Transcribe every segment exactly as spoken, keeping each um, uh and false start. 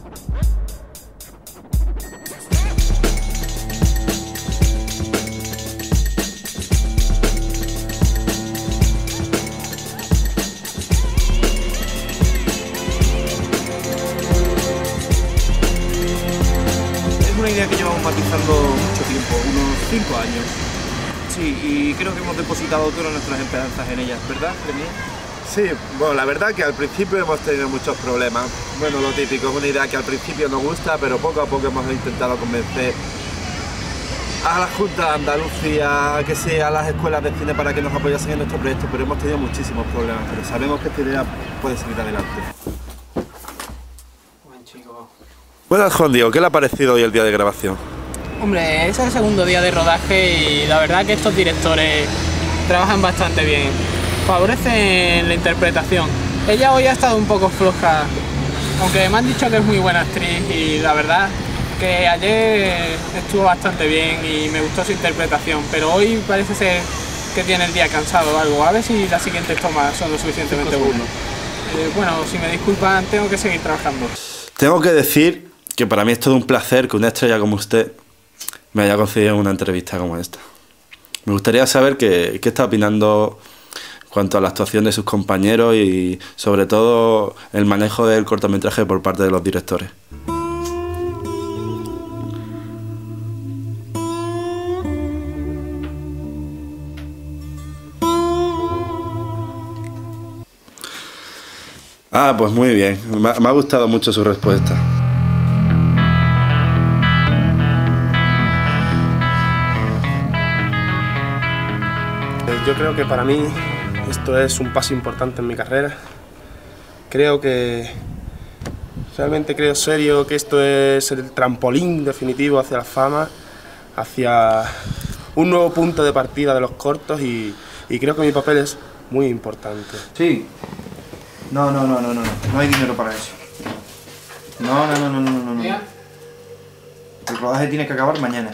Una idea que llevamos matizando mucho tiempo, unos cinco años. Sí, y creo que hemos depositado todas nuestras esperanzas en ellas, ¿verdad, Premier? Sí, bueno, la verdad que al principio hemos tenido muchos problemas. Bueno, lo típico, es una idea que al principio nos gusta, pero poco a poco hemos intentado convencer a la Junta de Andalucía, que sea a las escuelas de cine para que nos apoyasen en nuestro proyecto, pero hemos tenido muchísimos problemas, pero sabemos que esta idea puede seguir adelante. Buen chico. Buenas, Juan Diego, ¿qué le ha parecido hoy el día de grabación? Hombre, es el segundo día de rodaje y la verdad que estos directores trabajan bastante bien. Favorecen la interpretación. Ella hoy ha estado un poco floja, aunque me han dicho que es muy buena actriz y la verdad que ayer estuvo bastante bien y me gustó su interpretación, pero hoy parece ser que tiene el día cansado o algo. A ver si las siguientes tomas son lo suficientemente buenas. Eh, bueno, si me disculpan, tengo que seguir trabajando. Tengo que decir que para mí es todo un placer que una estrella como usted me haya concedido una entrevista como esta. Me gustaría saber qué, qué está opinando en cuanto a la actuación de sus compañeros y sobre todo el manejo del cortometraje por parte de los directores. Ah, pues muy bien. Me ha, me ha gustado mucho su respuesta. Yo creo que para mí esto es un paso importante en mi carrera. Creo que, realmente creo serio que esto es el trampolín definitivo hacia la fama, hacia un nuevo punto de partida de los cortos y, y creo que mi papel es muy importante. Sí. No, no, no, no, no, no. No hay dinero para eso. No, no, no, no, no, no, no. El rodaje tiene que acabar mañana.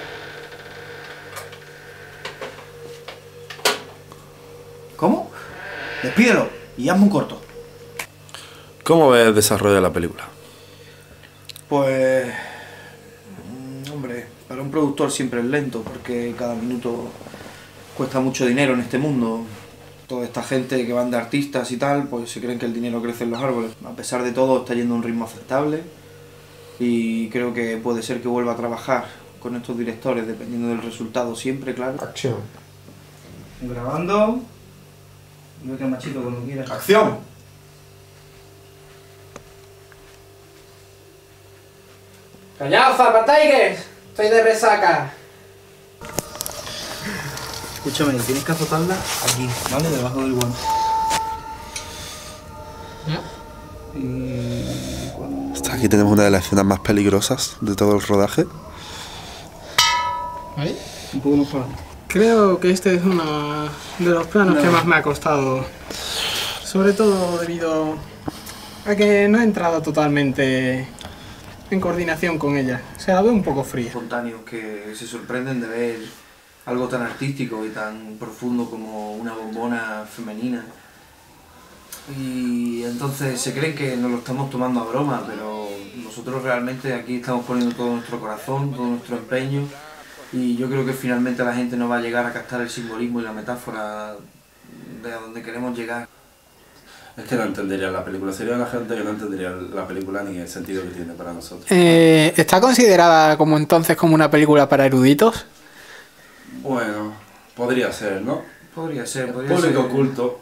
¿Cómo? Despídelo y hazme un corto. ¿Cómo ves el desarrollo de la película? Pues... hombre, para un productor siempre es lento porque cada minuto cuesta mucho dinero en este mundo. Toda esta gente que van de artistas y tal, pues se creen que el dinero crece en los árboles. A pesar de todo está yendo a un ritmo aceptable y creo que puede ser que vuelva a trabajar con estos directores dependiendo del resultado siempre, claro. Acción. Grabando. Vete machito cuando quieras. ¡Acción! ¡Callaos, Zapataires! Estoy de resaca. Escúchame, tienes que azotarla aquí, ¿vale? Debajo del guante. Y... cuando... Hasta aquí tenemos una de las escenas más peligrosas de todo el rodaje. ¿Ahí? Un poco más para adelante. Creo que este es uno de los planos no. que más me ha costado. Sobre todo debido a que no he entrado totalmente en coordinación con ella. Se la veo un poco fría. Espontáneos que se sorprenden de ver algo tan artístico y tan profundo como una bombona femenina. Y entonces se creen que nos lo estamos tomando a broma, pero nosotros realmente aquí estamos poniendo todo nuestro corazón, todo nuestro empeño. Y yo creo que finalmente la gente no va a llegar a captar el simbolismo y la metáfora de a donde queremos llegar. Es que no entendería la película, sería la gente que no entendería la película ni el sentido que tiene para nosotros. Eh, ¿Está considerada como entonces como una película para eruditos? Bueno, podría ser, ¿no? Podría ser, podría Público ser. oculto.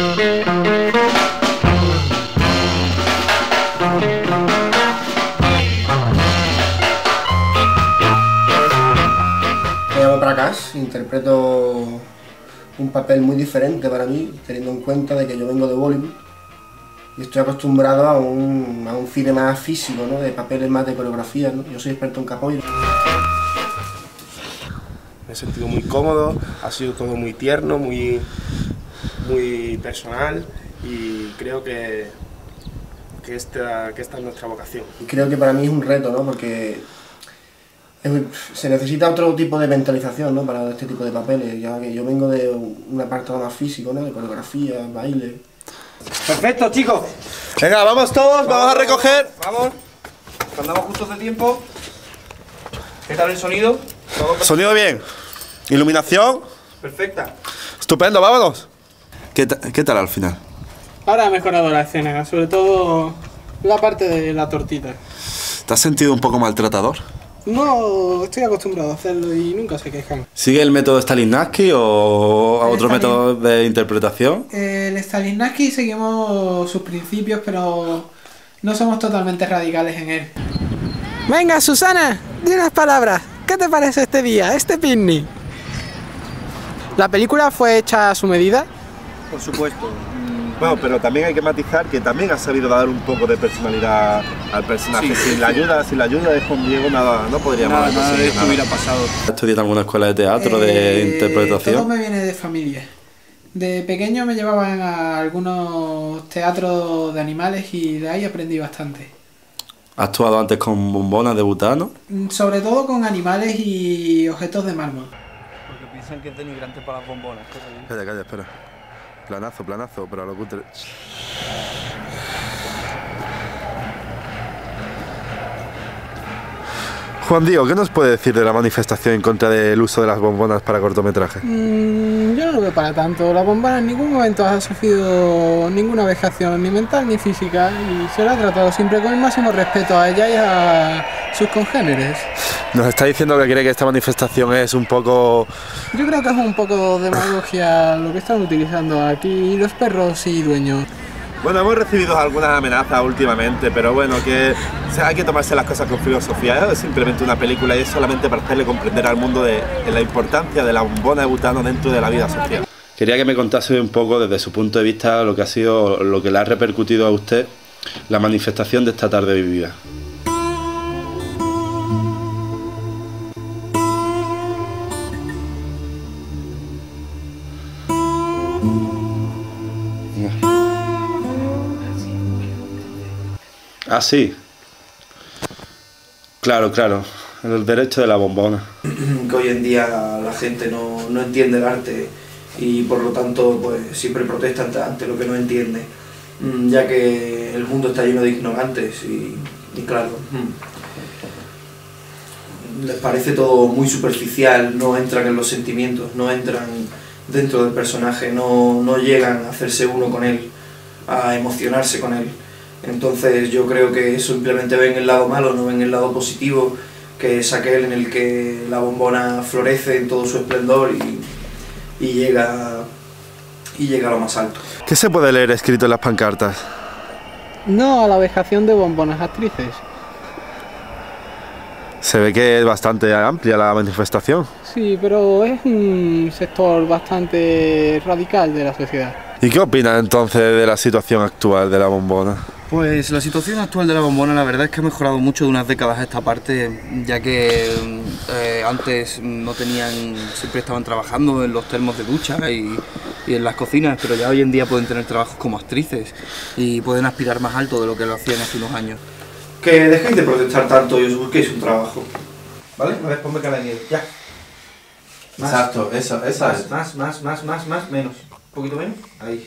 Me llamo Prakash, interpreto un papel muy diferente para mí, teniendo en cuenta de que yo vengo de Bollywood y estoy acostumbrado a un, a un cine más físico, ¿no? De papeles más de coreografía, ¿no? Yo soy experto en capoeira. Me he sentido muy cómodo, ha sido todo muy tierno, muy, muy personal y creo que, que, esta, que esta es nuestra vocación. Y creo que para mí es un reto, ¿no? Porque es, se necesita otro tipo de mentalización, ¿no? Para este tipo de papeles, ya que yo vengo de una parte más físico, ¿no? De coreografía, baile. Perfecto, chicos. Venga, vamos todos, vamos, vamos a recoger. Vamos. andamos justos de tiempo. ¿Qué tal el sonido? ¿Todo Sonido bien. Iluminación. perfecta? Estupendo, vámonos. ¿Qué, ta- ¿Qué tal al final? Ahora ha mejorado la escena, sobre todo la parte de la tortita. ¿Te has sentido un poco maltratador? No, estoy acostumbrado a hacerlo y nunca se quejan. ¿Sigue el método Stanislavski o El otro Stalin- método de interpretación? El Stanislavski seguimos sus principios, pero no somos totalmente radicales en él. Venga, Susana, di unas palabras. ¿Qué te parece este día, este picnic? La película fue hecha a su medida. Por supuesto. Bueno, pero también hay que matizar que también ha sabido dar un poco de personalidad al personaje. Sí, sin la ayuda, sin la ayuda de Juan Diego nada, no podríamos Nada, haber nada de conseguido esto nada. hubiera pasado. ¿Has estudiado en alguna escuela de teatro, de Eh, Todo interpretación? me viene de familia. De pequeño me llevaban a algunos teatros de animales y de ahí aprendí bastante. ¿Has actuado antes con bombonas de butano? Mm, Sobre todo con animales y objetos de mármol. Porque piensan que es denigrante para las bombonas. Calla, calla, espera. Planazo, planazo, pero a lo cutre. Juan Diego, ¿qué nos puede decir de la manifestación en contra del uso de las bombonas para cortometrajes? Mm, yo no lo veo para tanto. La bombona en ningún momento ha sufrido ninguna vejación, ni mental ni física, y se la ha tratado siempre con el máximo respeto a ella y a sus congéneres. Nos está diciendo que cree que esta manifestación es un poco... Yo creo que es un poco demagogia lo que están utilizando aquí los perros y dueños. Bueno, hemos recibido algunas amenazas últimamente, pero bueno, que o sea, hay que tomarse las cosas con filosofía. Es simplemente una película y es solamente para hacerle comprender al mundo de, de la importancia de la bombona de butano dentro de la vida social. Quería que me contase un poco desde su punto de vista lo que ha sido, lo que le ha repercutido a usted la manifestación de esta tarde vivida. Ah, sí. Claro, claro. El derecho de la bombona. Que hoy en día la gente no, no entiende el arte y por lo tanto pues siempre protesta ante, ante lo que no entiende, mm, ya que el mundo está lleno de ignorantes y, y claro, mm, les parece todo muy superficial, no entran en los sentimientos, no entran dentro del personaje, no, no llegan a hacerse uno con él, a emocionarse con él. Entonces yo creo que simplemente ven el lado malo, no ven el lado positivo, que es aquel en el que la bombona florece en todo su esplendor y, y, llega, y llega a lo más alto. ¿Qué se puede leer escrito en las pancartas? No a la vejación de bombonas actrices. Se ve que es bastante amplia la manifestación. Sí, pero es un sector bastante radical de la sociedad. ¿Y qué opinas entonces de la situación actual de la bombona? Pues la situación actual de la bombona la verdad es que ha mejorado mucho de unas décadas a esta parte, ya que eh, antes no tenían, siempre estaban trabajando en los termos de ducha y, y en las cocinas, pero ya hoy en día pueden tener trabajos como actrices y pueden aspirar más alto de lo que lo hacían hace unos años. Que dejéis de protestar tanto y os busquéis un trabajo. ¿Vale? A ver, ponme cara de ya. Más. Exacto, esa, esa Más, más, más, más, más, más, menos. Un poquito menos. Ahí.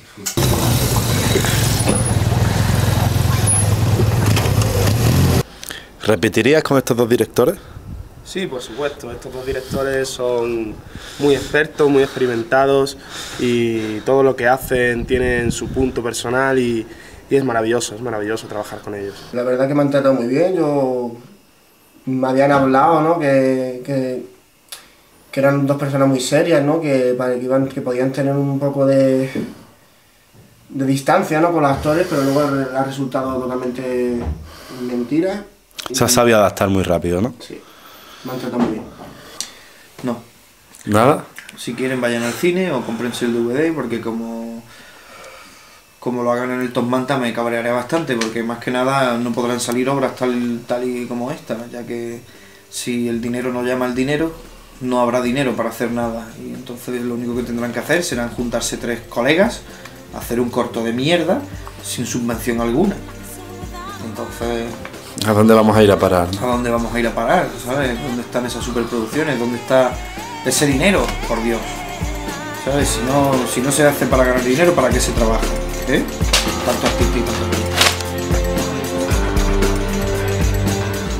¿Repetirías con estos dos directores? Sí, por supuesto. Estos dos directores son muy expertos, muy experimentados y todo lo que hacen tienen su punto personal y, y es maravilloso, es maravilloso trabajar con ellos. La verdad que me han tratado muy bien, yo me habían hablado, ¿no? que, que, que eran dos personas muy serias, ¿no? que, para que, iban, que podían tener un poco de, de distancia, ¿no? con los actores, pero luego ha resultado totalmente mentira. Se ha sabido adaptar muy rápido, ¿no? Sí, me han tratado muy bien. No. ¿Nada? Si quieren vayan al cine o cómprense el D V D porque como, como lo hagan en el Top Manta me cabrearé bastante porque más que nada no podrán salir obras tal, tal y como esta, ya que si el dinero no llama al dinero no habrá dinero para hacer nada y entonces lo único que tendrán que hacer será juntarse tres colegas, hacer un corto de mierda sin subvención alguna. Entonces... ¿A dónde vamos a ir a parar? ¿A dónde vamos a ir a parar? ¿Sabes? ¿Dónde están esas superproducciones? ¿Dónde está ese dinero? Por Dios. ¿Sabes? Si no, si no se hace para ganar dinero, ¿para qué se trabaja? ¿Eh? Tanto artista y tanto.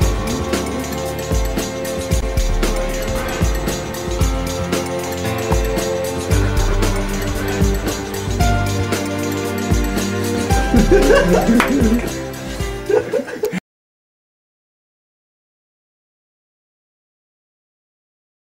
Adiós.